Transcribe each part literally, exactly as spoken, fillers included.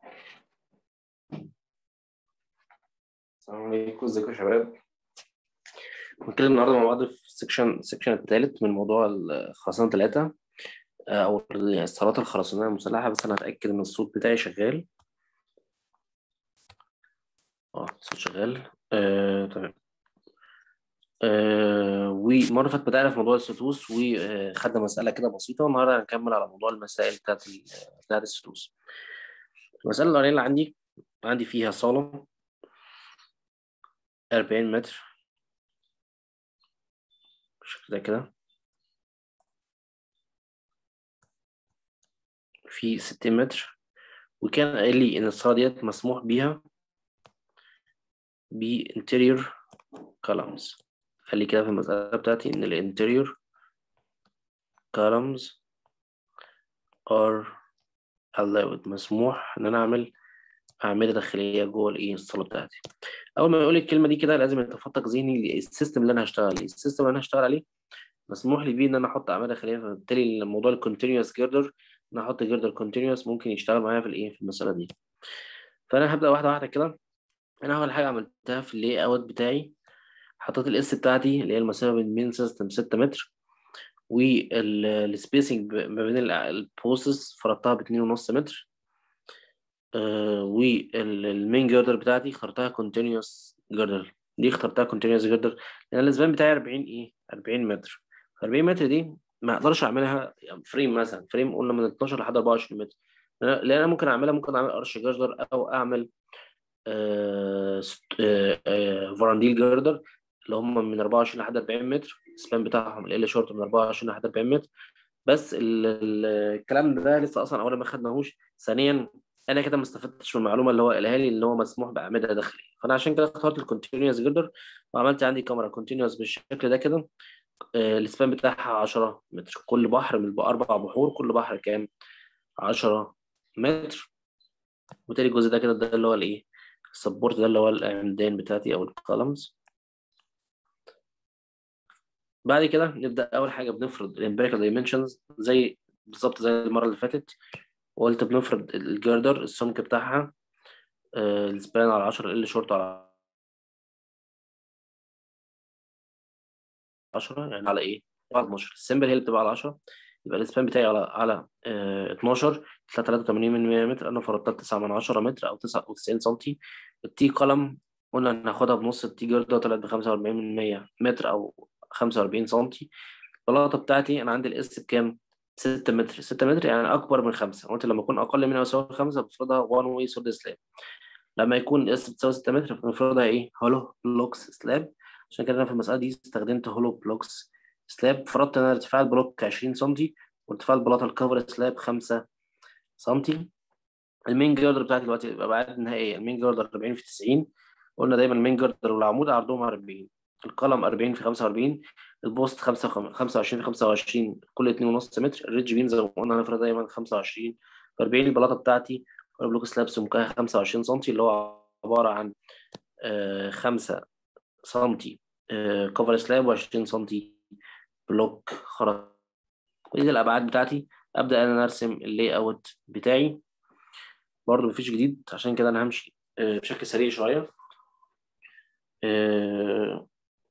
السلام عليكم، ازيكم يا شباب؟ هنتكلم النهارده مع بعض في السكشن السكشن الثالث من موضوع الخرسانة ثلاثة أو الصالات الخرسانية المسلحة. بس أنا هتأكد إن الصوت بتاعي شغال. اه الصوت شغال. آه، تمام. آه، ومرة اللي فاتت بدأنا في موضوع الستوس وخدنا مسألة كده بسيطة، والنهارده هنكمل على موضوع المسائل بتاعت ال- بتاعت الستوس. المسألة الأولانية اللي عندي عندي فيها صالة أربعين متر بالشكل ده كده، في ستين متر، وكان قايل لي إن الصالة ديت مسموح بيها بانتيريور columns. قال لي كده في المسألة بتاعتي إن الانتيريور columns are allowed، مسموح إن أنا أعمل أعمدة داخلية جوه الإيه الصالة بتاعتي. أول ما يقول لي الكلمة دي كده لازم يتفتق ذهني السيستم اللي أنا هشتغل عليه. السيستم اللي أنا هشتغل عليه مسموح لي بيه إن أنا أحط أعمدة داخلية، فبالتالي الموضوع الكونتينوس جيردر إن أنا أحط جيردر كونتينوس ممكن يشتغل معايا في الإيه في المسألة دي. فأنا هبدأ واحدة واحدة كده. أنا أول حاجة عملتها في اللاي أوت بتاعي، حطيت الاس بتاعتي اللي هي المسافة بين المين سيستم ستة متر، والسبيسنج ما بين البوستس فرضتها باتنين ونص متر. آه والمين جردر بتاعتي اخترتها كونتينوس جردر. دي اخترتها كونتينوس جردر لان الاسبان بتاعي أربعين ايه أربعين متر. أربعين متر دي ما اقدرش اعملها فريم، مثلا فريم قلنا من اتناشر لحد أربعة وعشرين متر، لان انا ممكن اعملها ممكن اعمل ارش جردر او اعمل آه آه آه فرانديل جردر اللي هم من أربعة وعشرين لحد أربعين متر. السبان بتاعهم ال شورت من أربعة وعشرين لحد أربعين متر. بس ال ال الكلام ده لسه اصلا اولا ما خدناهوش، ثانيا انا كده ما استفدتش من المعلومه اللي هو قالها لي اللي هو مسموح باعمده داخليه. فانا عشان كده اخترت الكونتينوس جردر وعملت عندي كاميرا كونتينوس بالشكل ده كده. آه، السبان بتاعها عشرة متر، كل بحر من اربع بحور كل بحر كام عشرة متر. وبالتالي الجزء ده كده ده اللي هو الايه السبورت، ده اللي هو العمدان بتاعتي او الكولمز. بعد كده نبدا اول حاجه بنفرض الامبيريكال دايمنشنز زي بالظبط زي المره اللي فاتت، وقلت بنفرض الجردر السمك بتاعها آه، السبان على عشرة، ال شورت على عشرة، يعني على ايه على اتناشر. السمبل هي اللي بتبقى على عشرة، يبقى السبان بتاعي على على آه، اتناشر تلاتة وتمانين من مية متر. انا فرضتها تسعة من عشرة متر او تسعة وتسعين سنتي. التي قلم قلنا هناخدها بنص التي جردر طلعت ب خمسة وأربعين من مية متر او خمسة وأربعين سنتي. البلاطه بتاعتي انا عندي الاس بكام ستة متر. ستة متر يعني اكبر من خمسة، قلت لما يكون اقل من او يساوي خمسة بفرضها وان واي سوليد سلاب. لما يكون الاس بتساوي ستة متر فبنفرضها ايه هولو بلوكس سلاب. عشان كده انا في المساله دي استخدمت هولو بلوكس سلاب. فرضت ان ارتفاع البلوك عشرين سنتي وارتفاع البلاطه الكفر سلاب خمسة سنتي. المين جردر بتاعتي دلوقتي الابعاد النهائيه المين جردر أربعين في تسعين. قلنا دايما المين جردر والعمود عرضهم أربعين، القلم أربعين في خمسة وأربعين، البوست خمسة وعشرين في خمسة وعشرين كل اتنين ونص متر. الريدج بين زي ما قلنا هنفرض دايما خمسة وعشرين في أربعين. البلاطه بتاعتي بلوك سلاب سمكها خمسة وعشرين سنتي اللي هو عباره عن آه، خمسة سنتي كفر سلاب وعشرين سنتي بلوك خرز. كل دي الأبعاد بتاعتي. أبدأ أنا أرسم اللي أوت بتاعي. برضه مفيش جديد، عشان كده أنا همشي آه، بشكل سريع شوية. آه،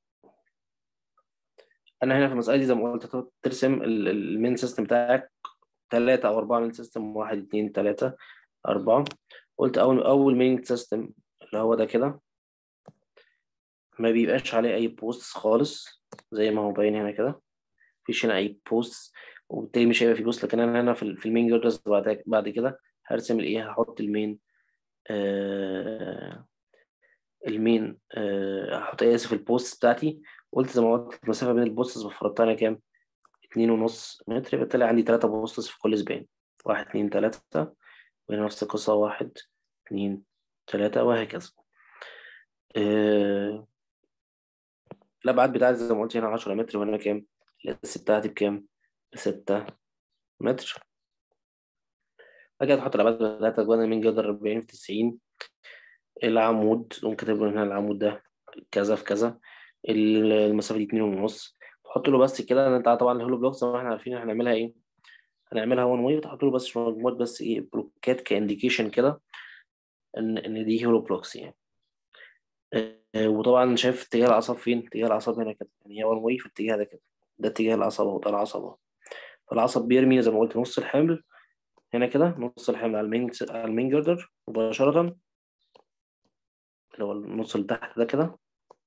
أنا هنا في المسألة دي زي ما قلت ترسم المين سيستم بتاعك ثلاثة أو أربعة مين سيستم، واحد اتنين تلاتة أربعة. قلت أول أول مين سيستم اللي هو ده كده ما بيبقاش عليه أي بوست خالص زي ما هو باين هنا كده، مفيش هنا اي بوست وبالتالي مش هيبقى في بوست. لكن انا هنا في في المين جردرز بعد بعد كده هرسم الايه هحط المين آه المين آه هحط ايه اسف البوست بتاعتي. قلت زي ما قلت المسافه بين البوستس بفرضتها انا كام اتنين ونص متر. يبقى طلع عندي تلاتة بوستس في كل سبان، واحد اتنين تلاتة، وهنا نفس القصه واحد اتنين تلاتة وهكذا. آه الابعاد بتاعتي زي ما قلت هنا عشرة متر، وهنا كام الاس بتاعتي بكام ستة متر. بعد تحط الأبعاد بتاعتك بقى من جدر أربعين في تسعين. العمود تقوم كاتب له هنا العمود ده كذا في كذا، المسافة دي اتنين ونص. تحط له بس كده. انت طبعا الهولو بلوك زي ما احنا عارفين هنعملها ايه هنعملها وان واي. بتحط له بس مجموعة بس ايه بلوكات كانديكيشن كده ان ان دي هولو بلوكس يعني. آه، وطبعا شايف اتجاه العصب فين؟ اتجاه العصب هنا كده، يعني هي وان واي في الاتجاه ده كده، ده اتجاه العصب اهو، ده العصب اهو. فالعصب بيرمي زي ما قلت نص الحمل هنا كده، نص الحمل على المين على المين جردر مباشرة، اللي هو النص اللي تحت ده كده،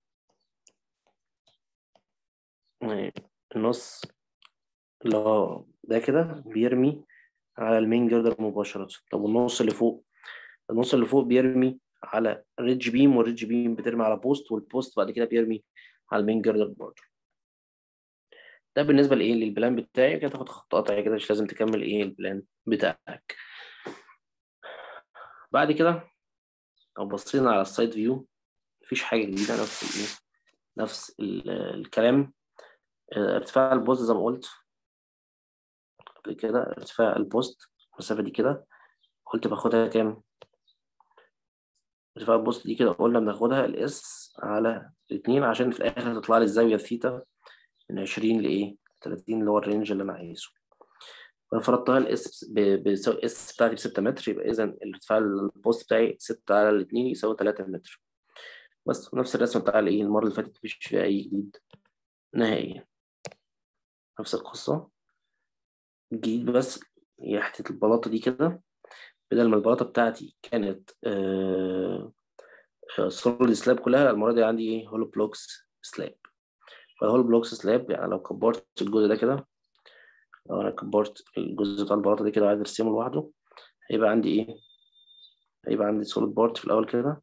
يعني النص اللي هو ده كده بيرمي على المين جردر مباشرة. طب والنص اللي فوق؟ النص اللي فوق بيرمي على ريدج بيم، والريدج بيم بترمي على بوست، والبوست بعد كده بيرمي على المين جردر برضه. ده بالنسبة لإيه للبلان بتاعي كده. تاخد خط قطعي كده، مش لازم تكمل إيه البلان بتاعك. بعد كده لو بصينا على السايد فيو، مفيش حاجة جديدة، نفس الإيه نفس ال- الكلام. آه، ارتفاع البوست زي ما قلت قبل كده، ارتفاع البوست المسافة دي كده قلت باخدها كام؟ ارتفاع البوست دي كده قلنا بناخدها الاس على اتنين، عشان في الآخر تطلع لي الزاوية الثيتا من عشرين لإيه تلاتين، اللي هو الرينج اللي أنا عايزه. فأنا فرضتها الاس بيساوي اس بتاعتي ب ستة متر، يبقى إذا الارتفاع البوست بتاعي ستة على الاتنين يساوي تلاتة متر. بس نفس الرسمة بتاع الإيه المرة اللي فاتت، مفيش فيها أي جديد نهائيا، نفس القصة. جديد بس هي حتة البلاطة دي كده، بدل ما البلاطة بتاعتي كانت آه سوليد سلاب كلها، المرة دي عندي إيه هولو بلوكس سلاب. فالهولو بلوكس سلاب يعني لو كبرت الجزء ده كده، لو أنا كبرت الجزء بتاع البلاطة دي كده وعايز أرسمه لوحده، هيبقى عندي إيه؟ هيبقى عندي سوليد بارت في الأول كده،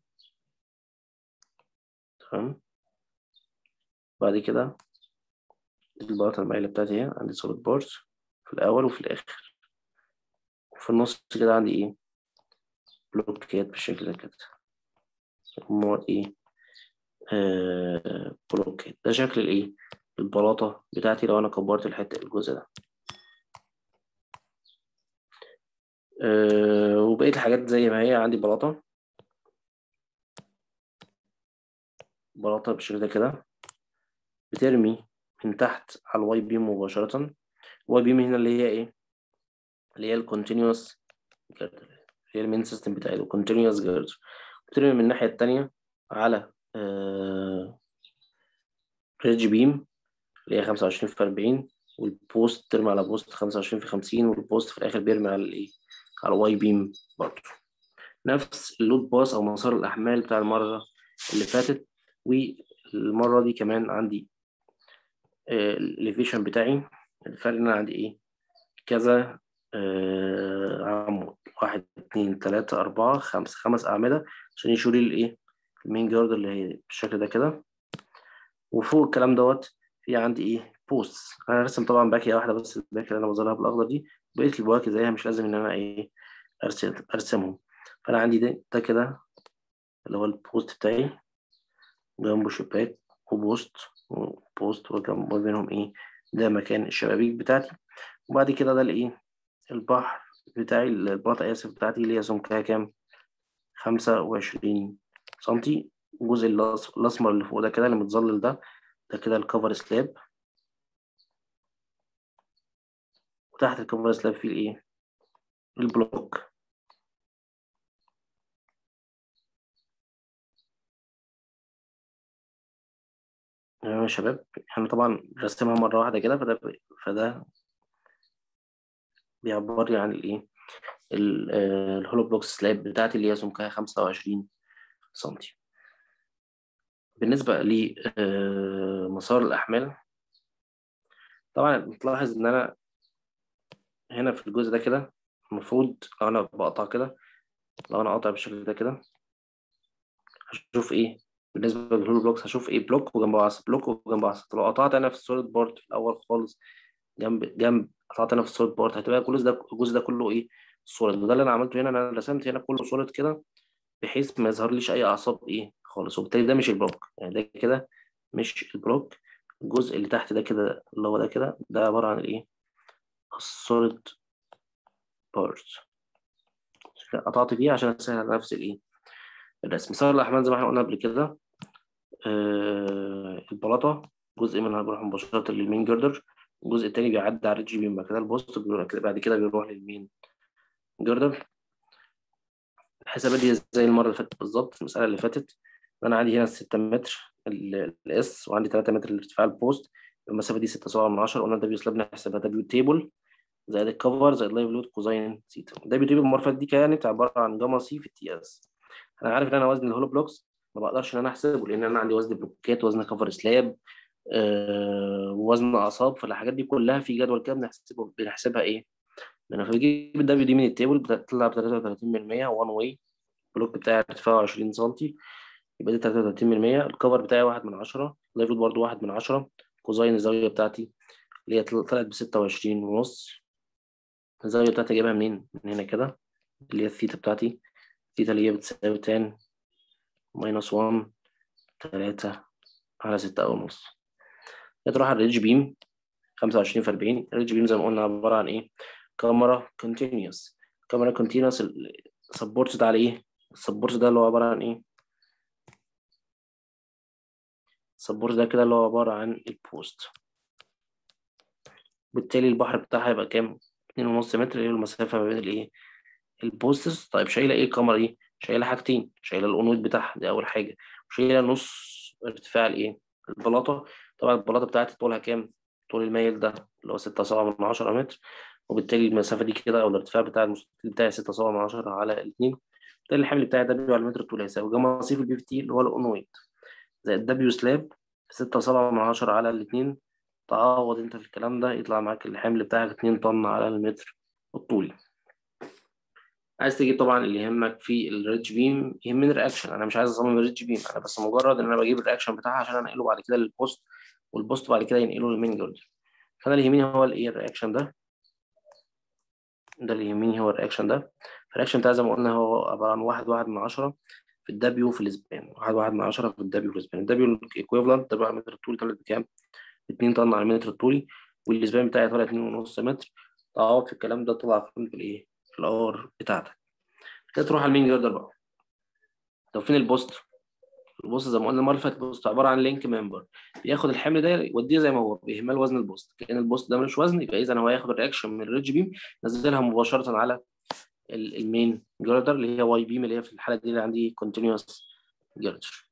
تمام. بعد كده البلاطة المايلة بتاعتي هي عندي سوليد بارت في الأول وفي الآخر، وفي النص كده عندي إيه بلوكات بالشكل ده كده، أمور إيه آه بلوكات. ده شكل الإيه البلاطة بتاعتي لو أنا كبرت الحتة الجزء ده. آه وبقية الحاجات زي ما هي، عندي بلاطة بلاطة بالشكل ده كده بترمي من تحت على الواي بيم مباشرة. الواي بيم هنا اللي هي إيه؟ اللي هي الكونتينوس جردر، اللي هي المين سيستم بتاعي الكونتينوس جردر. بترمي من الناحية التانية على آه ريدج بيم اللي هي خمسة وعشرين في أربعين، والبوست ترمي على بوست خمسة وعشرين في خمسين، والبوست في الآخر بيرمي على الإيه على واي بيم برضه. نفس اللود باص أو مسار الأحمال بتاع المرة اللي فاتت. والمرة دي كمان عندي الليفيشن بتاعي، الفرق إن أنا عندي إيه كذا آه عمود، واحد اتنين تلاتة أربعة خمسة، خمس أعمدة عشان يشيلوا لي الإيه المين جارد اللي هي بالشكل ده كده. وفوق الكلام دوت في عندي إيه بوست. أنا رسم طبعا باكية واحدة بس، الباكية اللي أنا بظهرها بالأخضر دي، بقيت البواكي زيها مش لازم إن أنا إيه أرسم أرسمهم. فأنا عندي ده, ده كده اللي هو البوست بتاعي، جنبه شباك وبوست وبوست وجنب بينهم إيه ده مكان الشبابيك بتاعتي. وبعد كده ده الإيه البحر بتاعي، البلاطة آسف بتاعتي اللي هي سمكها كام؟ خمسة وعشرين سنتي. الجزء الأص- الأسمر اللي فوق ده كده اللي متظلل ده، ده كده الكفر سلاب. وتحت الكفر سلاب فيه الإيه؟ البلوك. تمام يا شباب، احنا طبعا رسمها مرة واحدة كده، فده فده بيعبر لي عن الإيه ال- آه، الهولو بلوك سلاب بتاعتي اللي هي سمكها خمسة وعشرين سنتي. بالنسبة لمسار الأحمال، طبعا بتلاحظ إن أنا هنا في الجزء ده كده المفروض لو أنا بقطع كده، لو أنا قاطع بالشكل ده كده هشوف إيه بالنسبة للهولو بلوكس، هشوف إيه بلوك وجنبه عصب، بلوك وجنبه عصب. لو قطعت أنا في السوليد بارت في الأول خالص جنب جنب، قطعت أنا في السوليد بارت، هتبقى الجزء ده الجزء ده كله إيه سوليد. وده اللي أنا عملته هنا، أنا رسمت هنا كله سوليد كده بحيث ما يظهرليش أي أعصاب إيه خالص. وبالتالي ده مش البلوك، يعني ده كده مش البلوك. الجزء اللي تحت ده كده اللي هو ده كده، ده عبارة عن الإيه السوليد بارت. قطعت فيه عشان أسهل على نفسي الإيه الرسم. مسار الأحمال زي ما احنا قلنا قبل كده، آه البلاطة جزء منها بيروح مباشرة للمين جردر، الجزء التاني بيعدي على الريدج بيم، بعد كده البوست، بعد كده بيروح للمين جردر. الحسابات دي زي المره اللي فاتت بالظبط، المساله اللي فاتت. انا عندي هنا ستة متر الاس، وعندي ثلاثة متر الارتفاع البوست. المسافه دي ستة سبعة من عشرة. قلنا دبليو سلاب نحسبها دبليو تيبل زائد الكفر زائد لايف لود كوزين ثيتا. دبليو تيبل المره اللي فاتت دي كانت عباره عن جاما سي في التي اس. انا عارف ان انا وزن الهولو بلوكس ما بقدرش ان انا احسبه، لان انا عندي وزن بلوكات، وزن كفر سلاب، آه، وزن اعصاب. فالحاجات دي كلها في جدول كده بنحسبه بنحسبها ايه؟ انا بجيب الدبليو دي من التيبل بتطلع ب ثلاثة وثلاثين بالمية وان واي. البلوك بتاعي ارتفاعه عشرين سنتي، يبقى دي ثلاثة وثلاثين بالمية. الكفر بتاعي واحد من عشرة، اللايف لود برضه واحد من عشرة. كوزين الزاويه بتاعتي اللي هي طلعت ب ستة وعشرين ونص. الزاويه بتاعتي جايبها منين؟ من هنا كده، اللي هي الثيتا بتاعتي. الثيتا اللي هي بتساوي تان ماينس واحد تلاتة على ستة ونص. تروح على الريدج بيم خمسة وعشرين في أربعين. الريدج بيم زي ما قلنا عبارة عن إيه؟ كاميرا كونتينيوس. كاميرا كونتينيوس السبورت ده على إيه؟ السبورت ده اللي هو عبارة عن إيه؟ السبورت ده كده اللي هو عبارة عن البوست. بالتالي البحر بتاعها هيبقى كام؟ اتنين ونص متر، اللي هي المسافة ما بين الإيه؟ البوستس. طيب شايلة إيه الكاميرا دي؟ شايلة حاجتين، شايلة الأونويد بتاعها دي أول حاجة، وشايلة نص ارتفاع الإيه؟ البلاطة. طبعا البلاطة بتاعتي طولها كام؟ طول المايل ده اللي هو ستة سبعة من عشرة متر، وبالتالي المسافة دي كده أو الارتفاع بتاع المستطيل بتاعي ستة سبعة من عشرة على الاتنين. بالتالي الحمل بتاعي دبليو على المتر الطول هيساوي جاما سي في البي في تي اللي هو الأونويد زائد دبليو سلاب ستة سبعة من عشرة على الاتنين. تعوض أنت في الكلام ده يطلع معاك الحمل بتاعك اتنين طن على المتر الطولي. عايز تجيب طبعا اللي يهمك في الريدج بيم. يهمني الرياكشن، انا مش عايز اصمم الريدج بيم، انا بس مجرد ان انا بجيب الرياكشن بتاعها عشان انقله بعد كده للبوست، والبوست بعد كده ينقله للمين جوردر. فانا اللي يهمني هو الايه الرياكشن ده ده اللي يهمني هو الرياكشن ده. الرياكشن بتاع زي ما قلنا هو عباره عن واحد واحد من عشرة في الدبليو في الاسبان. واحد واحد من عشرة في الدبليو في الاسبان. الدبليو الايكويفالنت دبليو على المتر الطولي طلعت بكام؟ اتنين طن على المتر الطولي، والاسبان بتاعي طلع اتنين ونص متر. تعوض في الكلام ده طلع فين في الايه؟ في الار بتاعتك. كده تروح على المين جوردر بقى. طب فين البوست؟ البوست زي ما قلنا المره اللي فاتت البوست عباره عن لينك ممبر، بياخد الحمل ده يوديه زي ما هو بيهمل وزن البوست. كان البوست ده ملوش وزن، يبقى اذا هو هياخد الرياكشن من الريدج بيم ينزلها مباشره على المين جردر اللي هي واي بيم، اللي هي في الحاله دي اللي عندي كونتينوس جردر.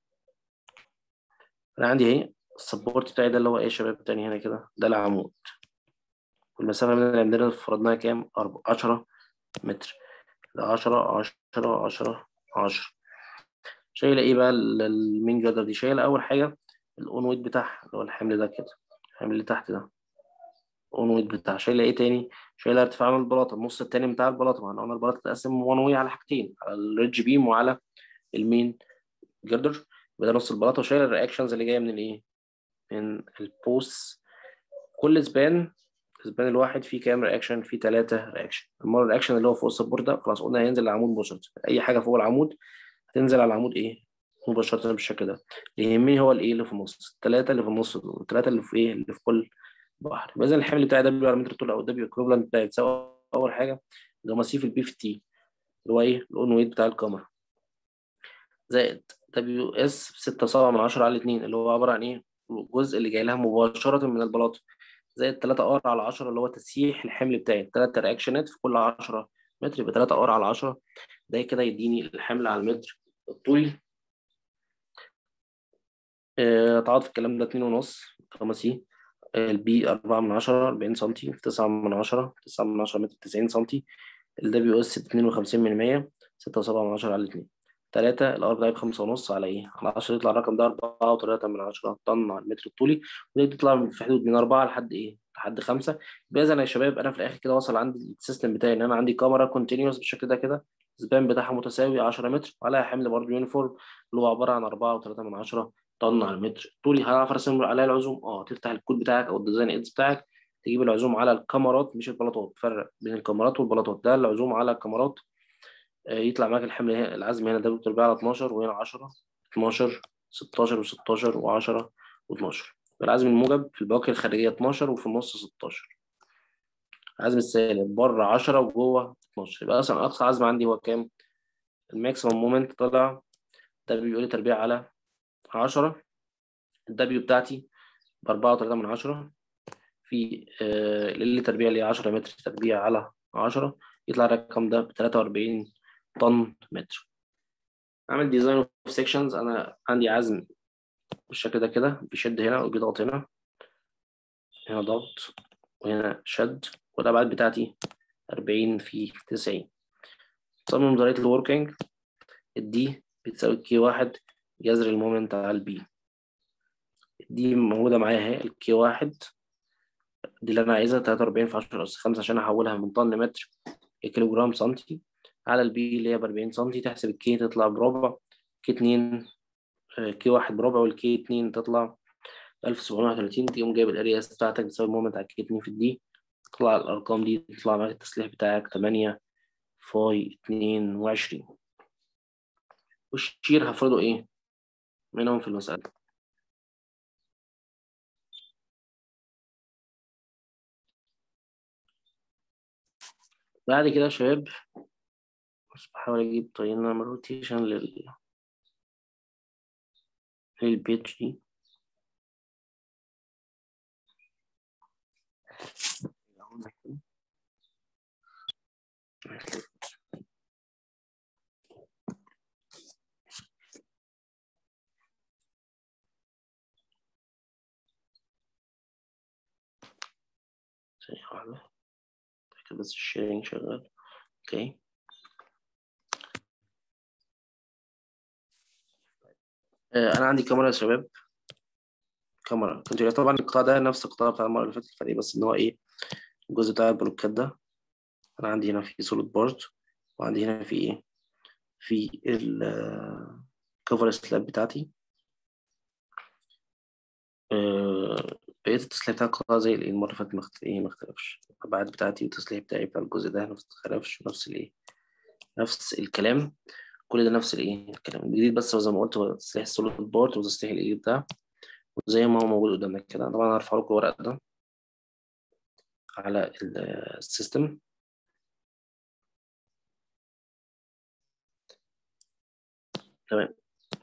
انا عندي اهي السبورت بتاعي ده اللي هو ايه يا شباب تاني هنا كده، ده العمود. والمسافه من العمودين فرضناها كام؟ عشرة متر. ده عشرة عشرة عشرة عشرة. شايله ايه بقى المين جردر دي؟ شايله اول حاجه الاون ويت بتاعها اللي هو الحمل ده كده، الحمل اللي تحت ده اون ويت بتاعها. شايله ايه تاني؟ شايله ارتفاع من البلاطه، النص التاني بتاع البلاطه. ما احنا قلنا البلاطه تتقسم وان واي على حاجتين، على الريدج بيم وعلى المين جردر. يبقى ده نص البلاطه. وشايله الرياكشنز اللي جايه من الايه؟ من البوست. كل سبان السبان الواحد فيه كام رياكشن؟ فيه ثلاثة رياكشن. المره الرياكشن اللي هو فوق السبورت ده خلاص قلنا هينزل العمود مباشره. اي حاجه فوق العمود هتنزل على العمود ايه؟ مباشره بالشكل ده. اللي يهمني هو الايه اللي في النص، الثلاثه اللي في النص دول، الثلاثه اللي في ايه؟ اللي في كل بحر. يبقى اذا الحمل بتاعي دبليو على متر طول او دبليو ايكويفالنت بتاعي بتساوي اول حاجه جاما سي في البي في تي اللي هو ايه؟ الاون ويت بتاع الكاميرا زائد دبليو اس ستة سبعة من عشرة على اتنين اللي هو عباره عن ايه؟ الجزء اللي جاي لها مباشره من البلاطه زائد ثلاثة ار على عشرة اللي هو تسييح الحمل بتاعي. ثلاث رياكشنات في كل عشرة متر يبقى ثلاثة ار على عشرة. ده كده يديني الحمل على المتر الطولي. آه، تعوض في الكلام ده اتنين ونص خمسي. البي أربعة من عشرة أربعين سنتي في تسعة من عشرة تسعة من عشرة متر تسعين سنتي. الدبليو اس اتنين وخمسين من مية ستة وسبعة من عشرة على اتنين. تلاتة الار ده بخمسة ونص على ايه؟ على عشرة. يطلع الرقم ده أربعة وتلاتة من عشرة طن على المتر الطولي. ودي تطلع في حدود من أربعة لحد ايه؟ لحد خمسة. يبقى إذا يا شباب أنا في الآخر كده وصل عندي السيستم بتاعي إن أنا عندي كاميرا كونتينوس بالشكل ده كده، السبان بتاعها متساوي عشرة متر وعليها حمل برضه يونيفورم اللي هو عبارة عن أربعة وتلاتة من عشرة طن على المتر طولي. هعرف ارسم عليها العزوم؟ اه تفتح الكود بتاعك او الديزاين ايدز بتاعك تجيب العزوم على الكاميرات مش البلاطات. فرق بين الكاميرات والبلاطات، ده العزوم على الكاميرات. آه يطلع معاك الحمل هنا العزم هنا ده بتربيع على اتناشر وهنا عشرة اتناشر ستاشر و16 و10 و12. العزم الموجب في البواكي الخارجيه اتناشر وفي النص ستاشر. العزم السالب بره عشرة وجوه اتناشر. يبقى اصلا اقصى عزم عندي هو كام؟ الماكسيمم مومنت طلع ده بيقول لي تربيع على عشرة. الدبليو بتاعتي ب أربعة وتلاتة من عشرة في آه اللي تربيع اللي هي عشرة متر تربيع على عشرة. يطلع الرقم ده ب تلاتة وأربعين طن متر. اعمل ديزاين اوف سيكشنز. انا عندي عزم بالشكل ده كده، بيشد هنا وبيضغط هنا، هنا ضغط وهنا شد، والابعاد بتاعتي أربعين في تسعين. صمم نظرية الوركينج. الدي بتساوي كي واحد جذر المومنت على البي. دي موجودة معايا اهي، الكي واحد دي اللي أنا عايزها تلاتة وأربعين في عشرة أس خمسة عشان أحولها من طن متر لكيلو جرام سنتي، على البي اللي هي بأربعين سنتي. تحسب الكي تطلع بربع، كي اتنين كي واحد بربع، والكي اتنين تطلع ألف وسبعمية وتلاتين. تقوم جايب الأرياس بتاعتك بتساوي المومنت على كي اتنين في الدي، تطلع الأرقام دي، تطلع معاك التسليح بتاعك تمانية فاي اتنين وعشرين. والشير هفرضه إيه منهم في المسألة. بعد كده يا شباب بس بحاول أجيب طريقة نعمل روتيشن لل للبيج دي. ثانية واحدة أتأكد بس الشيرنج شغال. أوكي. آه أنا عندي كاميرا يا شباب، كاميرا كنت طبعا القطاع ده نفس القطاع بتاع المرة اللي فاتت، الفرق بس إن هو إيه الجزء بتاع البلوكات ده. أنا عندي هنا في سوليد بورد، وعندي هنا في إيه في الكفر سلاب بتاعتي. آه بقية التسليح بتاع القطاع زي الإيه المرة اللي فاتت مخت... إيه مختلفش. الأبعاد بتاعتي والتسليح بتاعي بتاع الجزء ده مختلفش، نفس الإيه نفس الكلام. كل ده نفس الإيه الكلام الجديد، بس هو زي ما قلت هو تسليح السوليد بورد وتسليح الإيه بتاع، وزي ما هو موجود قدامنا كده. طبعا هرفع لكم الورق ده على السيستم. تمام.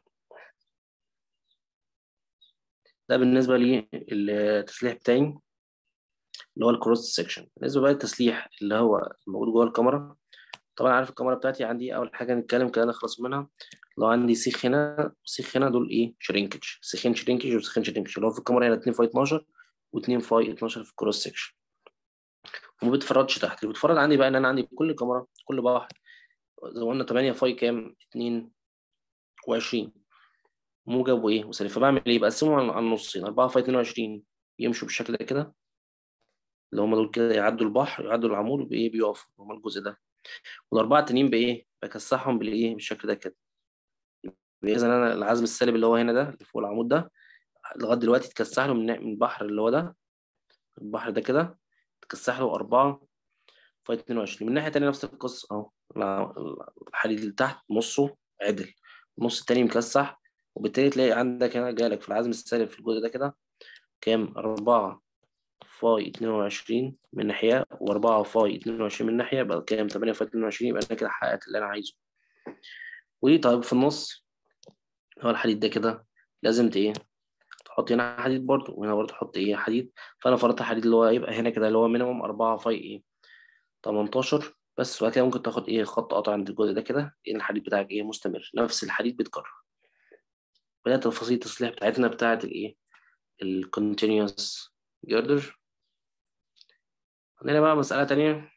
ده بالنسبة للتسليح بتاعي اللي هو الكروس سيكشن. بالنسبة بقى للتسليح اللي هو موجود جوه الكاميرا، طبعا عارف الكاميرا بتاعتي عندي أول حاجة نتكلم كده نخلص منها. لو عندي سيخ هنا وسيخ هنا، دول إيه شرينكج، سيخين شرينكج وسيخين شرينكج، اللي هو في الكاميرا هنا اتنين فاي اتناشر و2 فاي اتناشر في الكروس سيكشن، وما بتفرجش تحت. اللي بتفرج عندي بقى إن أنا عندي كل كاميرا كل بحر زي ما قلنا تمانية فاي كام اتنين وعشرين موجب وايه وسالب. فبعمل ايه بقسمهم على النصين، أربعة في اتنين وعشرين يمشوا بالشكل ده كده، اللي هم دول كده يعدوا البحر يعدوا العمود بايه بيقفوا هم الجزء ده. والاربعه التانيين بايه بكسحهم بالايه بالشكل ده كده. اذا انا العزم السالب اللي هو هنا ده اللي فوق العمود ده لغايه دلوقتي اتكسح له من من البحر اللي هو ده، البحر ده كده اتكسح له أربعة في اتنين وعشرين. من الناحيه التانيه نفس القصه اهو، الحديد اللي تحت نصه عدل، النص التاني مكسح، وبالتالي تلاقي عندك هنا جالك في العزم السالب في الجزء ده كده كام أربعة فاي اتنين وعشرين من ناحية، وأربعة فاي اتنين وعشرين من ناحية، يبقى كام تمانية فاي اتنين وعشرين. يبقى أنا كده حققت اللي أنا عايزه. ودي طيب في النص هو الحديد ده كده لازم ت- إيه تحط هنا حديد برضه، وهنا برضه تحط إيه حديد. فأنا فرضت الحديد اللي هو يبقى هنا كده اللي هو مينيموم أربعة فاي إيه تمنتاشر بس. وبعد كده ممكن تاخد إيه خط قطع عند الجزء ده كده، لأن الحديد بتاعك إيه مستمر، نفس الحديد بيتكرر. بدأت تفاصيل التصليح بتاعتنا بتاعت الإيه الكونتينيوس جيردر. عندنا بقى مسألة تانية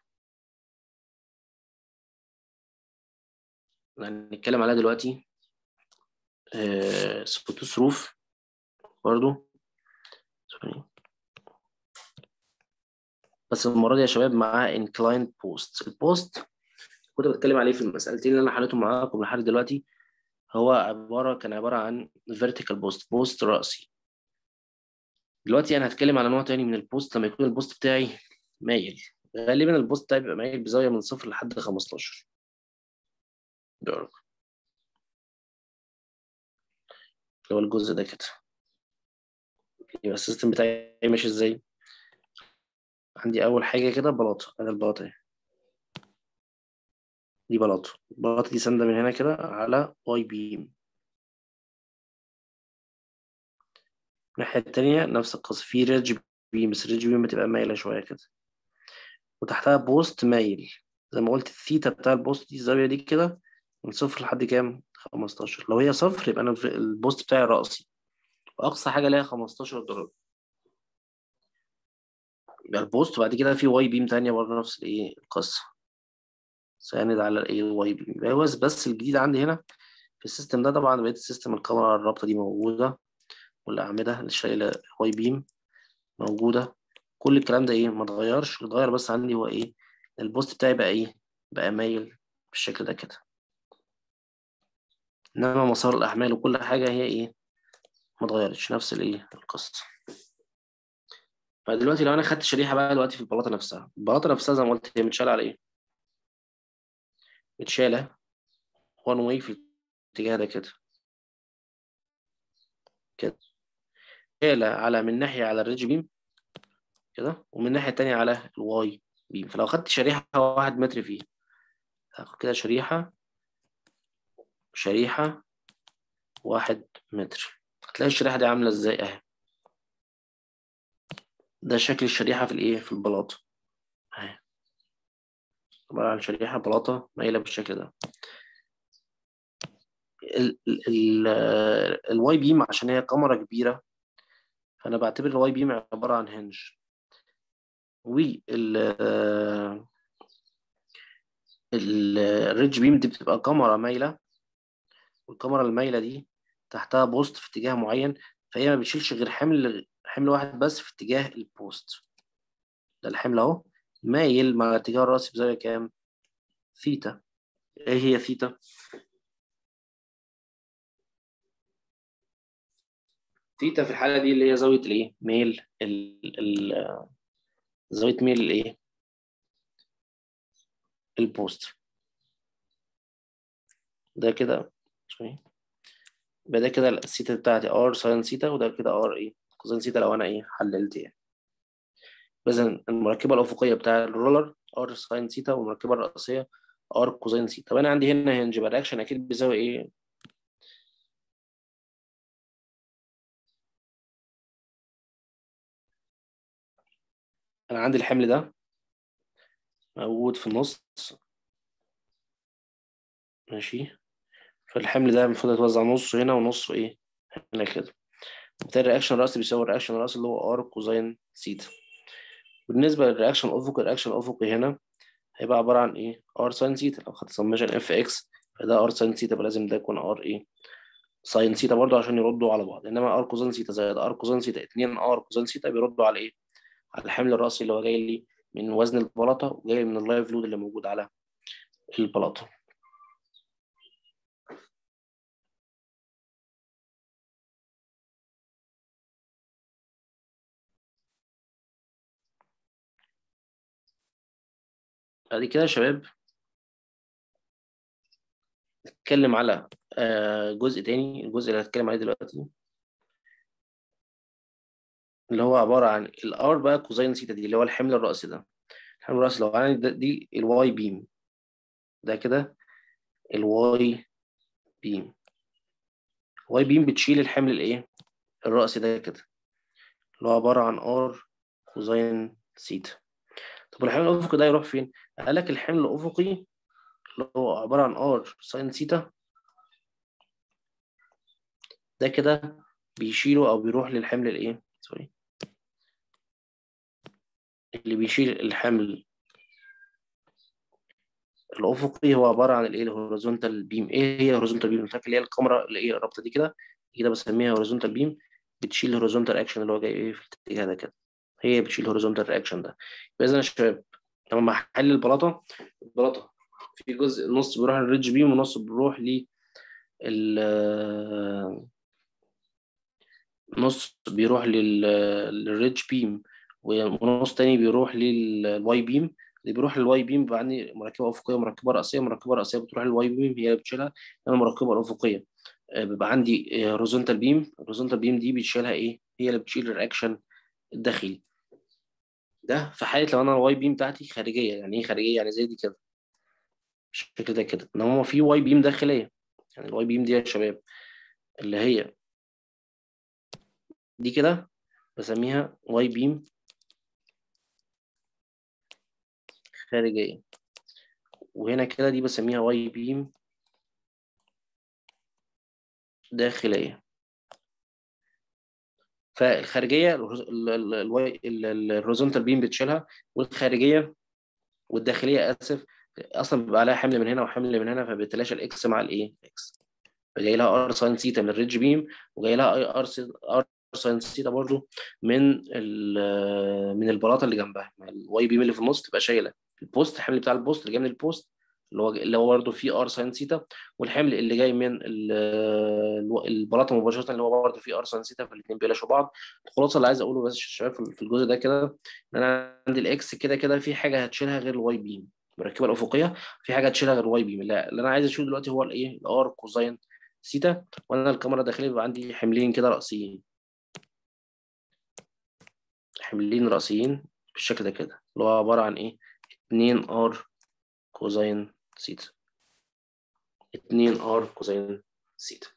هنتكلم عليها دلوقتي. آه سقوط روف برضو، بس المرة دي يا شباب مع inclined post. البوست كنت بتكلم عليه في المسألتين اللي أنا حليتهم معاكم لحد دلوقتي، هو عبارة كان عبارة عن vertical post، بوست رأسي. دلوقتي أنا هتكلم على نوع تاني من البوست لما يكون البوست بتاعي مايل. غالبا البوست بتاعي بيبقى مايل بزاوية من صفر لحد خمستاشر درجة، اللي هو الجزء ده كده. يبقى السيستم بتاعي ماشي ازاي؟ عندي أول حاجة كده بلاطة، أنا البلاطة اهي، دي بلاطة. البلاطة دي ساندة من هنا كده على واي بيم. الناحية التانية نفس القصة، في ريدج بيم، بس الريدج بيم بتبقى مايلة شوية كده، وتحتها بوست مايل. زي ما قلت الثيتا بتاع البوست دي الزاوية دي كده من صفر لحد كام؟ خمستاشر. لو هي صفر يبقى أنا البوست بتاعي رأسي، وأقصى حاجة ليها خمستاشر درجة. يبقى البوست، وبعد كده في واي بيم تانية برضه نفس الإيه القصة، ساند على الإيه واي بيم. يبقى بس بس الجديد عندي هنا في السيستم ده طبعا بقيت السيستم الكاميرا الرابطة دي موجودة، والأعمدة اللي شايلة واي بيم موجودة. كل الكلام ده إيه ما اتغيرش، اللي اتغير بس عندي هو إيه البوست بتاعي بقى إيه بقى مايل بالشكل ده كده، إنما مسار الأحمال وكل حاجة هي إيه ما اتغيرتش، نفس الإيه القصة. فدلوقتي لو أنا خدت شريحة بقى دلوقتي في البلاطة نفسها، البلاطة نفسها زي ما قلت هي متشالة على إيه؟ متشالة وان واي في الاتجاه ده كده كده، متشالة على من ناحية على الريدج بيم كده، ومن الناحية التانية على الواي بيم. فلو خدت شريحة واحد متر فيه، هاخد كده شريحة شريحة واحد متر، هتلاقي الشريحة دي عاملة ازاي اهي. ده شكل الشريحة في الايه في البلاطة اهي، عبارة عن شريحة بلاطة مايلة بالشكل ده. ال ال ال الواي بيم عشان هي كاميرا كبيرة، فأنا بعتبر الواي بيم عبارة عن هنج، وال الريدج بيم دي بتبقى كاميرا مايلة، والكاميرا المايلة دي تحتها بوست في اتجاه معين، فهي ما بتشيلش غير حمل حمل واحد بس في اتجاه البوست. ده الحمل اهو مايل مع اتجاه الرأس بزاوية كام؟ ثيتا. ايه هي ثيتا؟ ثيتا في الحالة دي اللي هي زاوية الايه؟ ميل ال ال زاوية ميل الايه؟ البوست. ده كده شوية، يبقى ده كده الثيتا بتاعتي ار ساين ثيتا، وده كده ار ايه؟ كوزين ثيتا لو انا ايه حللت يعني. إذا المركبة الأفقية بتاع الرولر ار ساين ثيتا، والمركبة الرئيسية ار كوزين ثيتا. طب أنا عندي هنا هنج، يبقى الرياكشن أكيد بيساوي إيه؟ أنا عندي الحمل ده موجود في النص، ماشي، فالحمل ده المفروض يتوزع نص هنا ونص إيه؟ هنا كده. وبالتالي الرياكشن الرأسي بيساوي الرياكشن الرأسي اللي هو ار كوزين ثيتا. بالنسبة للرياكشن الأفقي، الرياكشن الأفقي هنا هيبقى عبارة عن إيه؟ ار ساين ثيتا. لو خدت سميشن اف اكس فده ار ساين ثيتا، يبقى لازم ده يكون ار إيه؟ ساين ثيتا برضه عشان يردوا على بعض. انما ار كوزين ثيتا زائد ار كوزين ثيتا اتنين ار كوزين ثيتا بيردوا على ايه؟ على الحمل الرأسي اللي هو جاي لي من وزن البلاطه، وجاي من اللايف لود اللي موجود على البلاطه. بعد كده يا شباب نتكلم على آه، جزء تاني، الجزء اللي هتكلم عليه دلوقتي اللي هو عباره عن الار بقى كوزين ثيتا دي اللي هو الحمل الرأسي ده. الحمل الرأسي لو عندي ده- دي الواي بيم، ده كده الواي بيم. الواي بيم بتشيل الحمل الايه الرأسي ده كده، اللي هو عباره عن ار كوزين ثيتا. طب الحمل الأفقي ده يروح فين؟ قال لك الحمل الأفقي اللي هو عبارة عن ار ساين ثيتا، ده كده بيشيله أو بيروح للحمل الإيه؟ سوري، اللي بيشيل الحمل الأفقي هو عبارة عن الإيه؟ الهوريزونتال بيم. إيه هي الهوريزونتال بيم؟ اللي هي الكاميرا اللي إيه الرابطة دي كده كده بسميها هوريزونتال بيم، بتشيل الهوريزونتال أكشن اللي هو جاي إيه في الاتجاه ده كده، هي بتشيل الهوريزونتال أكشن ده. إذا يا شباب لما أحلل البلاطة، البلاطة في جزء نص بيروح للريدج بيم ونص بيروح ل نص بيروح لل للريدج بيم، ونص تاني بيروح للواي بيم. اللي بيروح للواي بيم بيبقى عندي مركبة أفقية ومركبة رأسية. مركبة رأسية بتروح للواي بيم هي اللي بتشيلها، إنما المركبة الأفقية آه، بيبقى عندي هوريزونتال بيم. الهوريزونتال بيم دي بتشيلها إيه؟ هي اللي بتشيل الرياكشن الداخلي. ده في حالة لو أنا الواي بيم بتاعتي خارجية. يعني إيه خارجية؟ يعني زي دي كده بالشكل ده كده. إنما في واي بيم داخلية، يعني الواي بيم دي يا شباب اللي هي دي كده بسميها واي بيم خارجية. وهنا كده دي بسميها واي بيم داخلية. فالخارجية الهوريزونتال بيم بتشيلها، والخارجية والداخلية آسف أصلا بيبقى عليها حمل من هنا وحمل من هنا، فبتلاشى الإكس مع الإيه؟ إكس. فجاي لها ار ساين ثيتا من الريدج بيم، وجاي لها اي ار ار ساين ثيتا برضو من من البلاطه اللي جنبها. الواي بيم اللي في النص تبقى شايله البوست، الحمل بتاع البوست اللي جاي من البوست اللي هو اللي هو برضه فيه ار ساين ثيتا، والحمل اللي جاي من البلاطه مباشره اللي هو برضه فيه ار ساين ثيتا، فالاثنين بيلاشوا بعض. الخلاصه اللي عايز اقوله بس الشباب في الجزء ده كده، ان انا عندي الاكس كده كده في حاجه هتشيلها غير الواي بيم المركبه الافقيه، في حاجه هتشيلها غير الواي بيم. لا اللي انا عايز اشيله دلوقتي هو الايه؟ الار كوزاين ثيتا. وانا الكاميرا الداخليه بيبقى عندي حملين كده رأسيين، حملين رأسيين بالشكل ده كده، اللي هو عبارة عن ايه؟ اتنين ار كوزين ثيتا، اتنين ار كوزين ثيتا.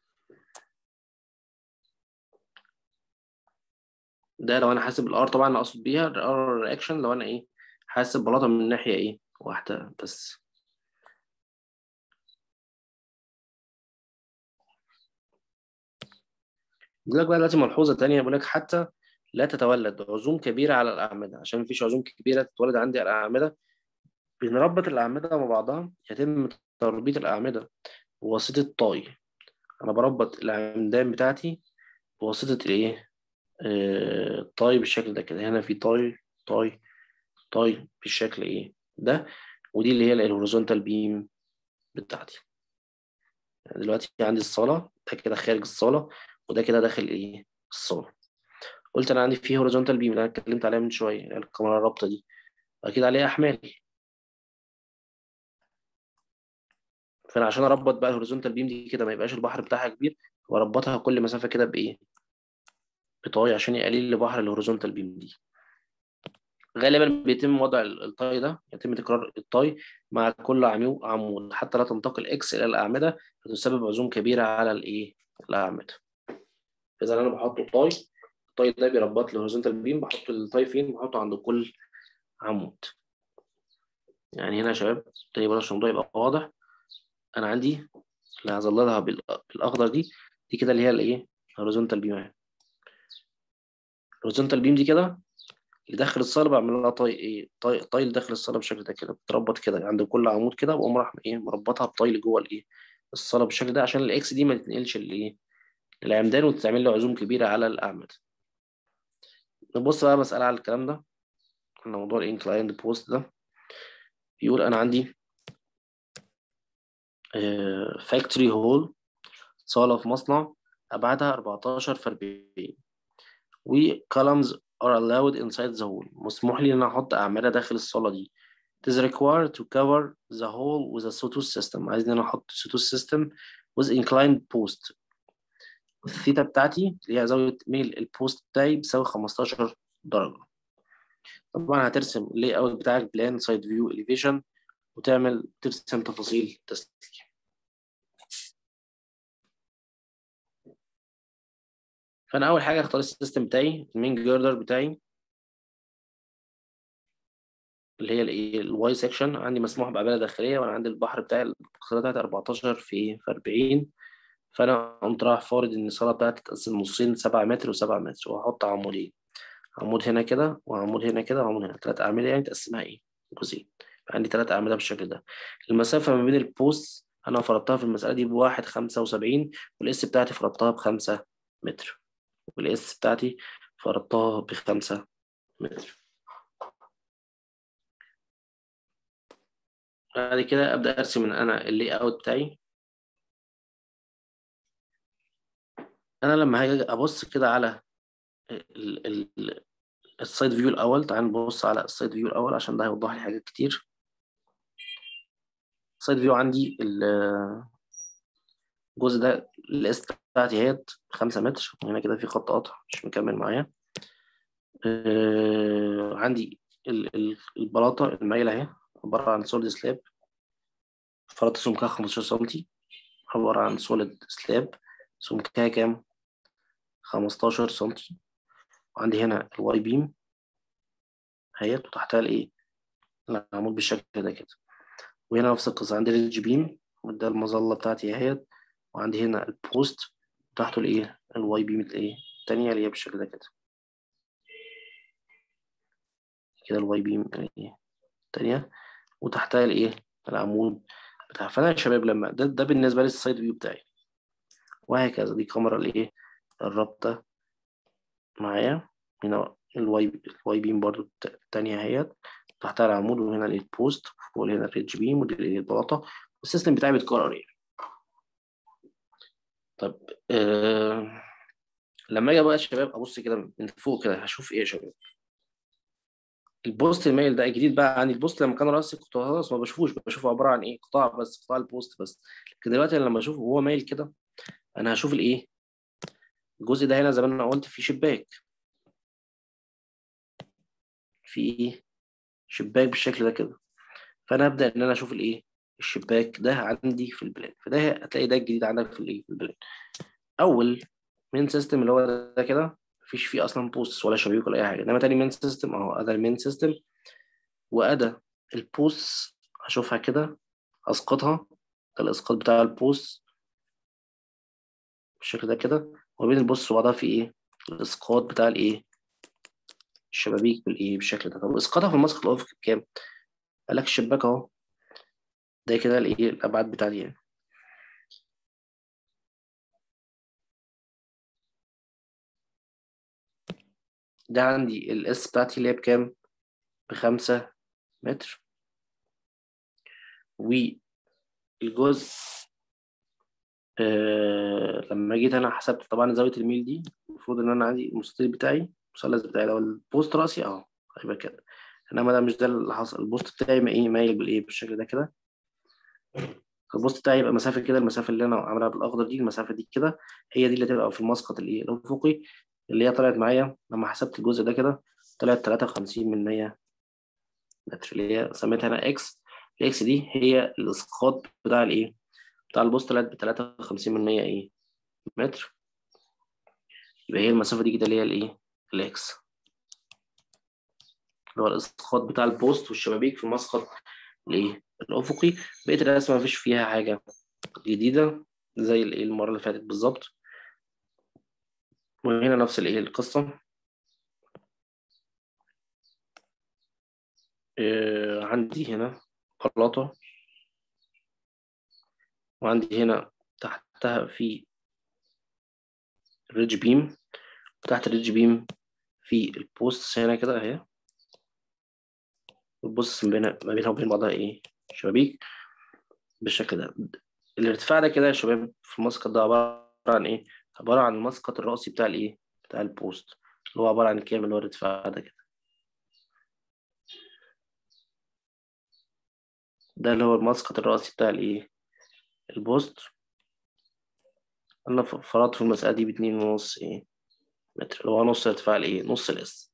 ده لو انا حاسب الار، طبعا انا اقصد بيها الار رياكشن لو انا ايه؟ حاسب بلاطه من ناحيه ايه؟ واحده بس. بيقول لك بقى دلوقتي ملحوظه تانية، بيقول لك حتى لا تتولد عزوم كبيره على الاعمده، عشان مفيش عزوم كبيره تتولد عندي على الاعمده، بنربط الاعمده مع بعضها. يتم تربيط الاعمده بواسطه طاي. انا بربط العمدان بتاعتي بواسطه الايه؟ آه طاي بالشكل ده كده. هنا في طاي طاي طاي بالشكل ايه ده، ودي اللي هي الهوريزونتال بيم بتاعتي. يعني دلوقتي عندي الصاله، ده كده خارج الصاله، وده كده داخل ايه؟ الصاله. قلت انا عندي فيه هوريزونتال بيم اللي انا اتكلمت عليها من شويه، يعني الكاميرا الرابطه دي اكيد عليها احمال. فانا عشان اربط بقى الهوريزونتال بيم دي كده ما يبقاش البحر بتاعها كبير، واربطها كل مسافه كده بايه؟ بطاي، عشان يقلل لي بحر الهوريزونتال بيم دي. غالبا بيتم وضع الطاي ده، يتم تكرار الطاي مع كل عمو- عمود حتى لا تنتقل اكس الى الاعمده فتسبب عزوم كبيره على الايه؟ الاعمده. اذا انا بحط الطاي، الطاي ده بيربط لي الهوريزونتال بيم، بحط الطاي فين؟ بحطه عند كل عمود. يعني هنا يا شباب تاني بلاش عشان الموضوع يبقى واضح، انا عندي اللي هظللها بال- بالاخضر دي، دي كده اللي هي الايه؟ الهوريزونتال بيم. الهوريزونتال بيم دي كده اللي داخل الصاله بعمل لها طاي ايه؟ طاي طاي اللي داخل الصاله بالشكل ده كده، بتربط كده عند كل عمود كده، واقوم راح ايه؟ مربطها بطاي اللي جوه الايه؟ الصاله بالشكل ده، عشان الاكس دي ما تتنقلش الايه؟ العمدان وتعمل له عزوم كبيره على الاعمده. نبص بقى مساله على الكلام ده، قلنا موضوع الانكلايند بوست ده. بيقول انا عندي فاكتوري هول، صاله في مصنع، ابعادها أربعتاشر في أربعين، وكولمز are allowed inside the hole. مسموح لي ان انا احط اعمده داخل الصاله دي. It is required to cover the hole with a sawtooth system. عايز ان انا احط sawtooth system with inclined post. الثيتا بتاعتي اللي هي زاويه ميل البوست بتاعي بتساوي خمستاشر درجه. طبعا هترسم اللاي اوت بتاعك بلان سايد فيو اليفيشن، وتعمل ترسم تفاصيل تسليك. فانا اول حاجه اختار السيستم بتاعي، المين جيردر بتاعي اللي هي الايه؟ الواي سيكشن. عندي مسموح بعماله داخليه، وانا عندي البحر بتاعي القصيره بتاعتي أربعتاشر في في أربعين. فانا قمت رايح فارض ان الصاله بتاعتي تتقسم نصين، سبعة متر و7 متر، وهحط عمودين، عمود هنا كده وعمود هنا كده وعمود هنا، ثلاث اعمده يعني تقسمها ايه؟ جزئين. عندي ثلاث اعمده بالشكل ده. المسافه ما بين البوست انا فرضتها في المساله دي بواحد خمسة وسبعين، والاس بتاعتي فرضتها بخمسة متر، والاس بتاعتي فرضتها بخمسة متر. بعد كده ابدا ارسم من انا اللي اوت بتاعي. انا لما هاجي ابص كده على ال- ال- السايد فيو الاول، تعال نبص على السايد فيو الاول عشان ده هيوضح لي حاجات كتير. السايد فيو عندي الجزء ده الاس بتاعتي اهيت خمسة متر، وهنا كده في خط قطع مش مكمل معايا. آه عندي ال- ال- البلاطه المايله اهي عباره عن سوليد سلاب، فرط سمكها خمستاشر سنتي، عباره عن سوليد سلاب سمكها كام؟ خمستاشر سنتي. وعندي هنا الواي بيم اهيت، وتحتها الايه؟ العمود بالشكل ده كده. وهنا نفس القصة، عندي ريدج بيم وده المظلة بتاعتي اهيت، وعندي هنا البوست تحته الايه الواي بيم الايه التانية اللي هي بالشكل ده كده كده الواي بيم الايه التانية، وتحتها الايه العمود بتاع. فانا يا شباب لما ده, ده بالنسبة للسايد فيو بتاعي، وهكذا دي كاميرا الايه الرابطة معايا. هنا الواي الواي بيم برضو التانية اهيت، تحتها العمود، وهنا البوست، وفوق هنا الريدج بيم، ودي البلاطة، والسيستم بتاعي بيتكرر يعني. طب آه لما اجي بقى يا شباب ابص كده من فوق كده هشوف ايه يا شباب؟ البوست المايل ده الجديد بقى عندي. البوست لما كان راسي كنت خلاص ما بشوفوش، بشوفه عباره عن ايه قطاع بس، قطاع البوست بس. لكن دلوقتي لما اشوفه وهو مايل كده انا هشوف الايه الجزء ده هنا زي ما انا قلت في شباك، في ايه شباك بالشكل ده كده. فانا ابدا ان انا اشوف الايه الشباك ده عندي في البلان. فده هتلاقي ده الجديد عندك في الايه في البلان. اول مين سيستم اللي هو ده, ده كده مفيش فيه اصلا بوست ولا شبابيك ولا اي حاجه، انما تاني مين سيستم اهو ادي المين سيستم، وادي البوست هشوفها كده اسقطها. ده الاسقاط بتاع البوست بالشكل ده كده، وبين البوست وبعضها في ايه الاسقاط بتاع الايه الشبابيك بالايه بالشكل ده. طب اسقاطها في المسقط الافقي بكام؟ قال لك الشباك اهو ده كده الايه الابعاد بتاعتي يعني. ده عندي الاس بتاعتي اللي هي بكام؟ بخمسة متر. والجزء آه لما جيت انا حسبت طبعا زاويه الميل دي، المفروض ان انا عندي المستطيل بتاعي المثلث بتاعي لو البوست راسي اهو هيبقى كده، انما ده مش ده اللي حصل. البوست بتاعي ما ايه مايل بالايه بالشكل ده كده. البوست بتاعي يبقى مسافه كده، المسافه اللي انا عاملها بالاخضر دي المسافه دي كده هي دي اللي تبقى في المسقط الايه الافقي، اللي هي طلعت معايا لما حسبت الجزء ده كده طلعت تلاتة وخمسين من مية متر، اللي هي سميتها انا اكس. الاكس دي هي الاسقاط بتاع الايه بتاع البوست، طلعت ب تلاتة وخمسين من مية ايه متر. يبقى هي المسافه دي كده اللي هي الايه الاكس، اللي هو الاسقاط بتاع البوست والشبابيك في المسقط الايه الافقي. بقيه الرسمه مفيش فيها حاجه جديده زي الايه المره اللي فاتت بالظبط. وهنا نفس الايه القصه. آه عندي هنا بلاطه، وعندي هنا تحتها في ريدج بيم، وتحت الريدج بيم في البوست هنا كده اهي. البوست ما بينها ما بينها وبين بعضها ايه شبابيك بالشكل ده. الارتفاع ده كده يا شباب في المسقط ده عباره عن ايه؟ عباره عن المسقط الرأسي بتاع الايه بتاع البوست، اللي هو عباره عن كام اللي هو الارتفاع ده كده. ده اللي هو المسقط الرأسي بتاع الايه البوست. انا فرضت في المسألة دي باتنين ونص ايه متر، اللي هو نص ارتفاع الايه نص الاس.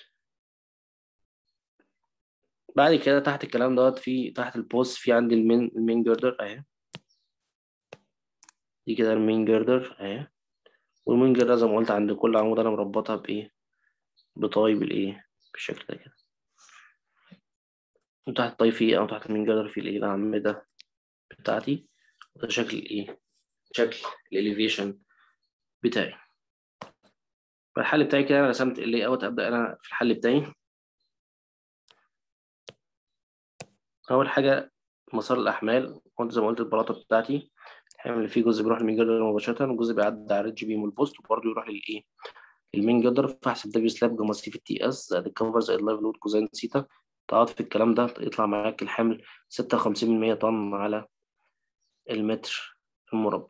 بعد كده تحت الكلام دوت في تحت البوست في عندي المين المين جردر اهي. دي كده المين جردر اهي، والمين جردر زي ما قلت عند كل عمود انا مربطها بايه بطاي بالايه بالشكل ده كده. وتحت الطاي فيه او تحت المين جردر في الايه الاعمدة بتاعتي. وده شكل الايه شكل الاليفيشن بتاعي. فالحل بتاعي كده انا رسمت اللي اوت. ابدا انا في الحل بتاعي. اول حاجه مسار الاحمال، كنت زي ما قلت البلاطه بتاعتي الحمل اللي فيه جزء بيروح للمين جدر مباشره، وجزء بيعدي على الريدج بيم والبوست، وبرضه يروح للايه المين جدر. فاحسب دبليو سلاب جاما سي في التي اس زائد الكفر زائد اللايف لود كوزين سيتا. تعوض في الكلام ده يطلع معاك الحمل ستة وخمسين من مية طن على المتر المربع.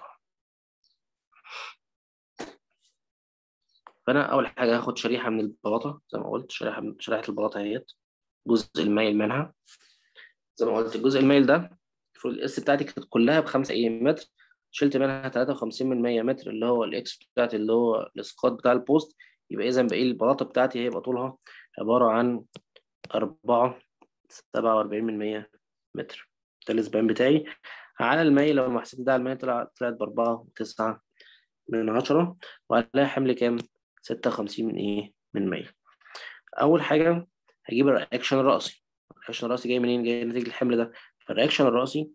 فانا اول حاجه هاخد شريحه من البلاطه زي ما قلت، شريحه من شريحه البلاطه اهيت، جزء المايل منها زي ما قلت. الجزء المايل ده المفروض الاس بتاعتي كانت كلها بخمسة ايه متر، شلت منها تلاتة وخمسين من مية متر اللي هو الاكس بتاعتي اللي هو الاسقاط بتاع البوست. يبقى اذا باقي البلاطه بتاعتي هيبقى طولها عباره عن أربعة سبعة وأربعين من مية متر. ده الاسبان بتاعي على المايل. لو ما حسبت ده على المايل طلع طلعت بأربعة وتسعة من عشرة، وعليها حمل كام؟ ستة وخمسين من ايه من مية. أول حاجة هجيب الرياكشن الرأسي. الرياكشن الرأسي جاي منين؟ جاي نتيجة الحمل ده. فالرياكشن الرأسي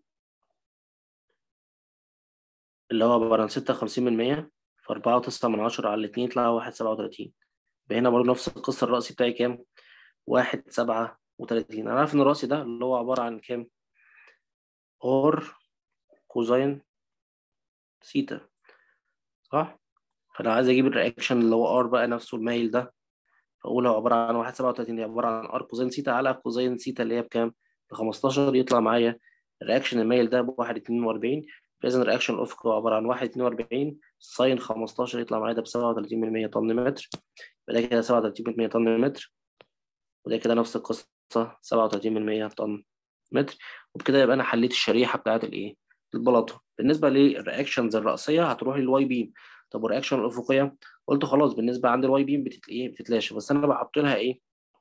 اللي هو عبارة عن ستة وخمسين من مية في أربعة وتسعة من عشرة على الاتنين يطلع واحد سبعة وتلاتين. هنا برضه نفس القصة، الرأسي بتاعي كام؟ واحد سبعة وتلاتين. أنا عارف إن الرأسي ده اللي هو عبارة عن كام؟ ار كوزين سيتا، صح؟ فلو عايز أجيب الرياكشن اللي هو ار بقى نفسه المايل ده، فأقول هو عبارة عن واحد سبعة وتلاتين، دي عبارة عن ار كوزين سيتا على كوزين سيتا اللي هي بكام؟ ب خمستاشر، يطلع معايا الرياكشن المايل ده ب واحد اتنين وأربعين. فإذا الرياكشن الأفقي هو عبارة عن واحد اتنين وأربعين ساين خمستاشر، يطلع معايا ده ب سبعة وتلاتين من مية طن متر. يبقى ده كده سبعة وتلاتين من مية طن متر، وده كده نفس القصة سبعة وتلاتين من مية طن متر. وبكده يبقى أنا حليت الشريحة بتاعت الإيه؟ البلاطة. بالنسبة للرياكشنز الرأسية هتروح للواي بيم. طب والرياكشن الأفقية؟ قلت خلاص بالنسبة عند الواي بيم بتت إيه؟ بتتلاشى، بس أنا بحط لها إيه؟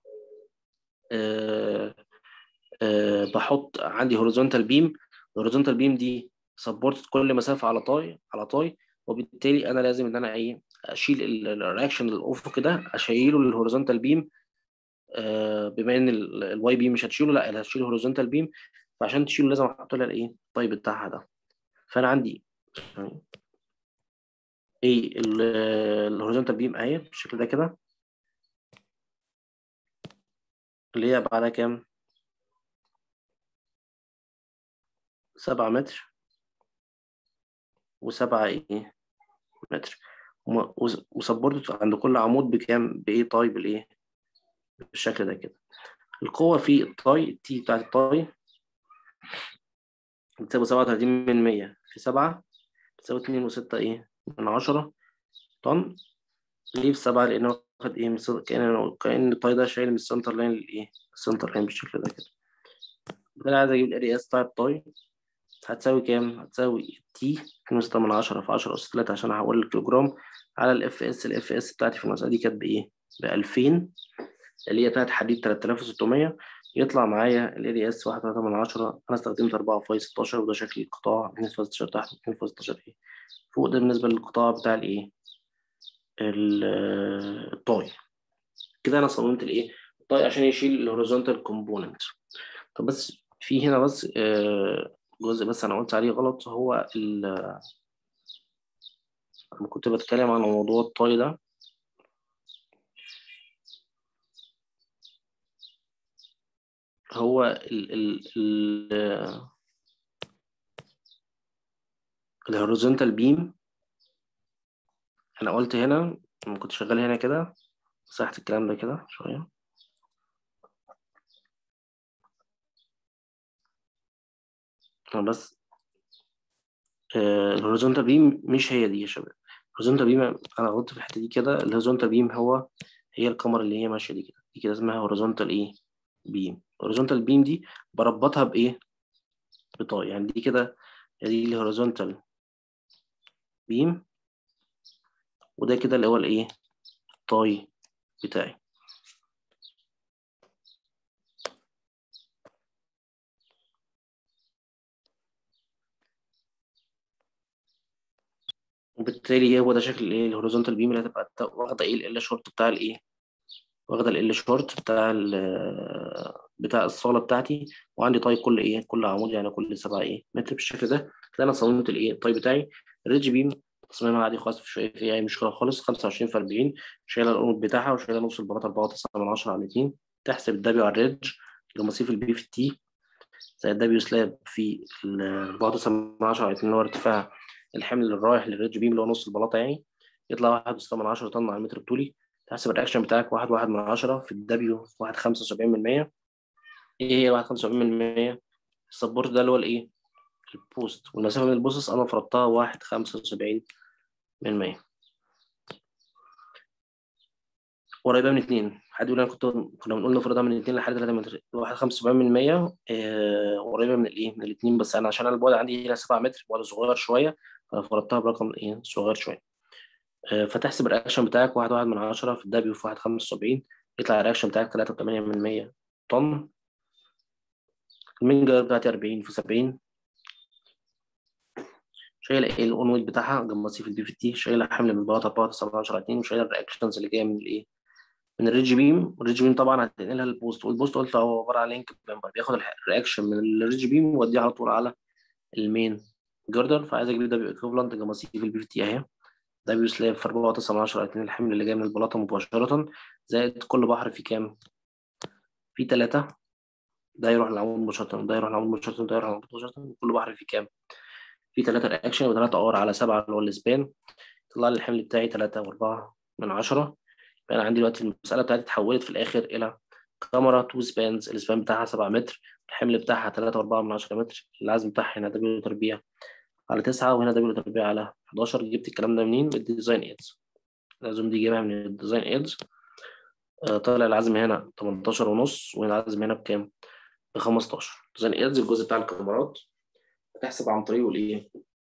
آه آه بحط عندي هوريزونتال بيم. الهوريزونتال بيم دي سبورت كل مسافة على طاي على طاي، وبالتالي أنا لازم إن أنا إيه؟ أشيل الرياكشن الأفقي ده، أشيله للهوريزونتال بيم. آه بما ان الواي بي مش هتشيله، لا هتشيله هوريزونتال بيم، فعشان تشيله لازم احط لها الايه الطيب بتاعها ده. فانا عندي ايه الهوريزونتال بيم اهي بالشكل ده كده، اللي هي بعدها كام؟ سبعة متر وسبعة ايه متر، وسبورت عند كل عمود بكام؟ بايه طيب الايه بالشكل ده كده. القوة في الطاي التي بتاعت الطاي بتساوي سبعة وتلاتين من مية في سبعة، بتساوي اتنين وستة ايه من عشرة طن. ليه في سبعة؟ لأنه واخد إيه من كأن كأن الطاي ده شايل من السنتر لاين للإيه؟ السنتر لاين بالشكل ده كده. أنا عايز أجيب الأريا إس بتاع الطاي، هتساوي كام؟ هتساوي تي اتنين وستة من عشرة في عشرة أس تلاتة عشان هحول الكيلو جرام على الإف إس. الإف إس بتاعتي في المسألة دي كانت بإيه؟ بألفين، اللي هي بتاعت حديد تلاتة آلاف وستمية. يطلع معايا الأريا إس واحد وتلاتة من عشرة. أنا استخدمت أربعة فاي ستاشر، وده شكل القطاع اتنين فاي ستاشر تحت اتنين فاي ستاشر إيه فوق. ده بالنسبة للقطاع بتاع الإيه؟ الطاي. كده انا صممت الايه الطاي عشان يشيل الهوريزونتال كومبوننت. طب بس في هنا بس آه، جزء بس انا قلت عليه غلط. هو لما كنت بتكلم عن موضوع الطاي ده، هو ال ال ال الهوريزونتال بيم. انا قلت هنا لما كنت شغال هنا كده، مسحت الكلام ده كده شويه. انا بس الهوريزونتال بيم مش هي دي يا شباب. الهوريزونتال بيم انا غلطت في الحته دي كده. الهوريزونتال بيم هو هي الكاميرا اللي هي ماشيه دي كده، دي كده اسمها هوريزونتال ايه بيم. هوريزونتال بيم دي بربطها بايه؟ بطاي. يعني دي كده دي الهوريزونتال بيم، وده كده اللي هو الايه الطاي بتاعي. وبالتالي هو ده شكل الايه الهوريزونتال بيم اللي هتبقى واخده ايه ال شورت بتاع الايه واخده ال شورت بتاع ال بتاع الصاله بتاعتي. وعندي طيب كل ايه كل عمود يعني كل سبعة ايه متر بالشكل ده. كده انا صممت الايه الطيب بتاعي. الريدج بيم تصميمها عادي خالص، مش فيها اي مشكله خالص. خمسة وعشرين في أربعين، شايله القنوط بتاعها وشايله نص البلاطه أربعة وتسعة من عشرة على اتنين. تحسب الدبليو على الريدج المصيف البي في التي زائد الدبليو سلاب في ال أربعة وتسعة من عشرة على اتنين اللي هو ارتفاع الحمل اللي رايح للريدج بيم اللي هو نص البلاطه يعني، يطلع واحد وستة من عشرة طن على المتر الطولي. تحسب الرياكشن بتاعك واحد واحد من عشرة في الدبليو واحد خمسة وسبعين من مية. ايه هي واحد خمسة وسبعين من مية؟ السبورت ده اللي هو الايه البوست، والمسافه من البوستس انا فرضتها واحد خمسة وسبعين من مية. قريبه من اتنين. حد يقول انا كنت كنا بنقول نفرضها من اتنين لحد تلاتة متر. واحد خمسة وسبعين من مية آه قريبه من الايه من الاتنين، بس انا عشان انا البعد عندي هنا سبعة متر، بعد صغير شويه، فانا فرضتها برقم ايه صغير شويه. آه فتحسب الرياكشن بتاعك واحد واحد من عشرة في الدبليو في واحد خمسة وسبعين، يطلع الرياكشن بتاعك تلاتة وتمانية من مية طن. المين جاير بتاعتي أربعين في سبعين، شايله ايه الاون ويت بتاعها جنب مصيف البي في تي، شايله حمل من بلاطه أربعة وتسعة من عشرة على اتنين، وشايله الرياكشنز اللي جايه من الايه من الريدج بيم. الريدج بيم طبعا هتنقلها للبوست، والبوست قلت هو عباره عن لينك ممبر بياخد الرياكشن من الريدج بيم ويوديه على طول على المين جردر. فعايز اجيب دبليو ايكوفلنت كمصيف البي تي اهي. دبليو سلاب في أربعة وتسعة من عشرة اتنين الحمل اللي جاي من البلاطه مباشره، زائد كل بحر فيه كام؟ في ثلاثة. ده يروح للعمود مباشرة، ده يروح للعمود مباشرة، ده يروح للعمود مباشرة. كل بحر فيه كام؟ في ثلاثة رياكشن وثلاثة اور على سبعة اللي هو السبان. طلع لي الحمل بتاعي ثلاثة وأربعة من عشرة. فأنا عندي دلوقتي المسألة بتاعتي اتحولت في الآخر إلى كاميرا تو سبانز، السبان بتاعها سبعة متر، الحمل بتاعها ثلاثة وأربعة من عشرة متر، العزم بتاعها هنا دبليو تربيع على تسعة، وهنا دبليو تربيع على حداشر. جبت الكلام ده منين؟ من الديزاين ايدز. لازم دي جايبها من الديزاين ايدز. آه، طالع العزم هنا تمنتاشر ونص، وهنا العزم هنا بكام؟ ب خمستاشر. ديزاين ايدز الجزء بتاع الكاميرات هتحسب عن طريقه الايه؟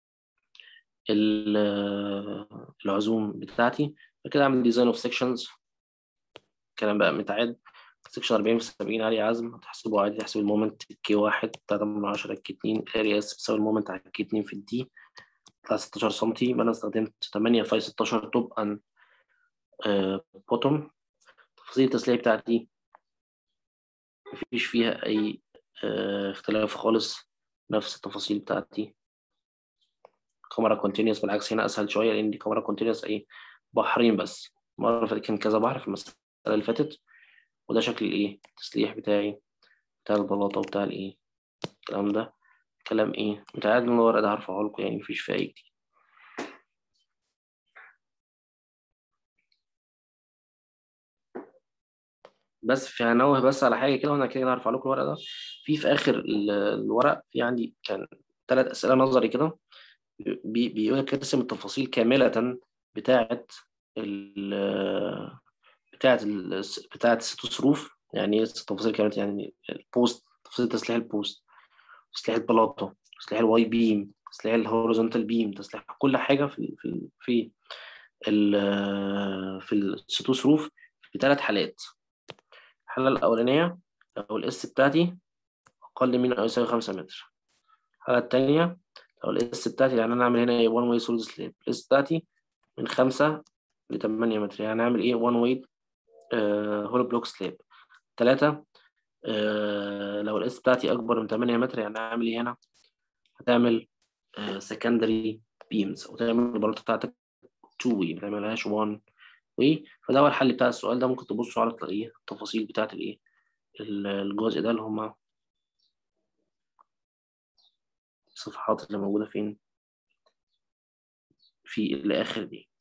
العزوم بتاعتي. فكده اعمل ديزاين اوف سيكشنز، كلام بقى متعاد. سيكشن أربعين في سبعين عالي عزم، هتحسبه عادي. تحسب المومنت كي واحد تلاتة من عشرة كي اتنين، الاريا اس بتساوي المومنت على كي اتنين في الدي، طلع ستاشر سنتي. يبقى انا استخدمت تمانية في ستاشر توب ان بوتوم. تفاصيل التسليح بتاعتي مفيش فيها اي آه اختلاف خالص، نفس التفاصيل بتاعتي. كاميرا كونتينوس بالعكس هنا اسهل شويه، لان دي كاميرا كونتينوس ايه؟ بحرين بس. المره اللي فاتت كان كذا بحر في المساله اللي فاتت. وده شكل الايه؟ التسليح بتاعي، بتاع البلاطه وبتاع الايه؟ الكلام ده كلام ايه؟ متعاد من الورق ده هرفعه لكم، يعني مفيش فيه اي جديد. بس في هنوه بس على حاجه كده، وانا كده هرفع لكم الورق ده. في في اخر ال- الورق في عندي كان ثلاث اسئله نظري كده، بي- بيقول لك ارسم التفاصيل كامله بتاعه ال بتاعه ال بتاعه الست ظروف. يعني ايه التفاصيل كامله؟ يعني البوست، تفاصيل تسليح البوست، تسليح البلاطه، تسليح الواي بيم، تسليح الهوريزونتال بيم، تسليح كل حاجه في ال في ال في ال في الست ظروف في ثلاث حالات. الحالة الأولانية لو الإس بتاعتي أقل من أو يساوي خمسة متر. الحالة التانية لو الإس بتاعتي، يعني أنا أعمل هنا إيه؟ وان واي سوليد سليب. الإس بتاعتي من خمسة لتمانية متر، يعني أعمل إيه؟ وان واي هولو بلوك سليب. تلاتة آه لو الإس بتاعتي أكبر من تمانية متر، يعني أعمل إيه هنا؟ هتعمل سكندري بيمز، وتعمل البلاطة بتاعتك تو واي، ما تعملهاش وان واي. فده هو الحل بتاع السؤال ده. ممكن تبصوا على تلاقيه التفاصيل بتاعت الإيه؟ الجزء ده اللي هما الصفحات اللي موجودة فين في الآخر دي.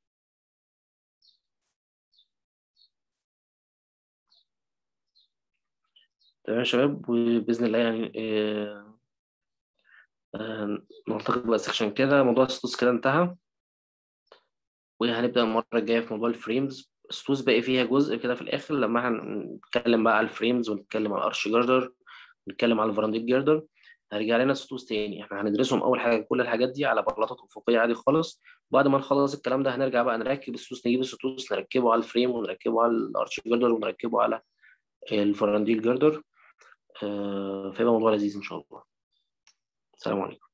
تمام يا شباب، وبإذن الله يعني آه آه نعتقد بقى سكشن كده موضوع السطوس كده انتهى. وهنبدأ المرة الجاية في موضوع الفريمز. السطوس باقي فيها جزء كده في الآخر، لما هنتكلم بقى على الفريمز ونتكلم على الأرش جاردر ونتكلم على الفرانديت جاردر. هرجع لنا السطوس تاني. احنا هندرسهم أول حاجة كل الحاجات دي على بلاطات أفقية عادي خالص. بعد ما نخلص الكلام ده هنرجع بقى نركب السطوس، نجيب السطوس نركبه على الفريم ونركبه على الأرش جاردر ونركبه على الفرانديت جاردر. آه فيبقى موضوع لذيذ إن شاء الله. السلام عليكم.